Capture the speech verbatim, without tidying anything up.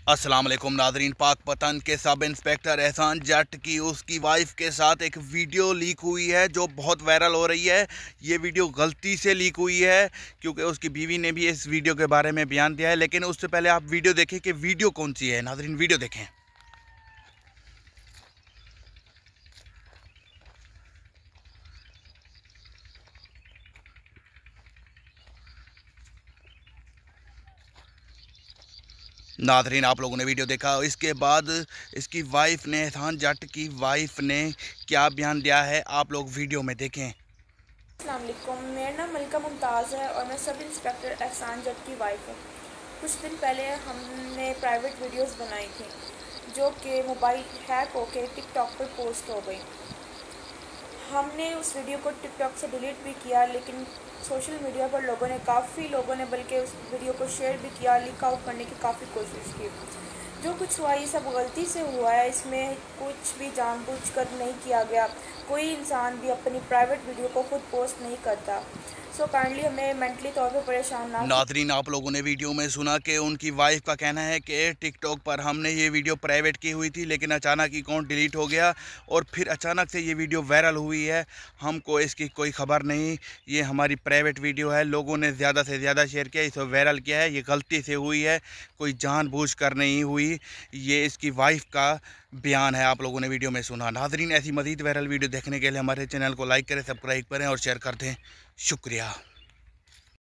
अस्सलाम वालेकुम नादरीन। पाकपतन के सब इंस्पेक्टर एहसान जट की उसकी वाइफ के साथ एक वीडियो लीक हुई है जो बहुत वायरल हो रही है। ये वीडियो गलती से लीक हुई है क्योंकि उसकी बीवी ने भी इस वीडियो के बारे में बयान दिया है। लेकिन उससे पहले आप वीडियो देखें कि वीडियो कौन सी है। नादरीन वीडियो देखें। नादरीन आप लोगों ने वीडियो देखा। इसके बाद इसकी वाइफ ने, एहसान जट की वाइफ ने क्या बयान दिया है, आप लोग वीडियो में देखें। अस्सलाम वालेकुम, मेरा नाम मलिका मुमताज़ है और मैं सब इंस्पेक्टर एहसान जट की वाइफ हूँ। कुछ दिन पहले हमने प्राइवेट वीडियोस बनाई थी जो कि मोबाइल हैक होकर टिकटॉक पर पोस्ट हो गई। हमने उस वीडियो को टिकटॉक से डिलीट भी किया, लेकिन सोशल मीडिया पर लोगों ने काफ़ी लोगों ने बल्कि उस वीडियो को शेयर भी किया, लीक आउट करने की काफ़ी कोशिश की। जो कुछ हुआ ये सब गलती से हुआ है, इसमें कुछ भी जानबूझकर नहीं किया गया। कोई इंसान भी अपनी प्राइवेट वीडियो को खुद पोस्ट नहीं करता। सो काइंडली हमें मेंटली तौर पे परेशान ना। नादरीन आप लोगों ने वीडियो में सुना कि उनकी वाइफ का कहना है कि टिकटॉक पर हमने ये वीडियो प्राइवेट की हुई थी, लेकिन अचानक अकाउंट डिलीट हो गया और फिर अचानक से ये वीडियो वायरल हुई है। हमको इसकी कोई ख़बर नहीं, ये हमारी प्राइवेट वीडियो है, लोगों ने ज़्यादा से ज़्यादा शेयर किया, इसे वायरल किया है, ये गलती से हुई है, कोई जानबूझकर नहीं हुई। ये इसकी वाइफ का बयान है, आप लोगों ने वीडियो में सुना। नादरीन ऐसी मज़ीद वायरल वीडियो देखने के लिए हमारे चैनल को लाइक करें, सब्सक्राइब करें और शेयर कर दें। शुक्रिया।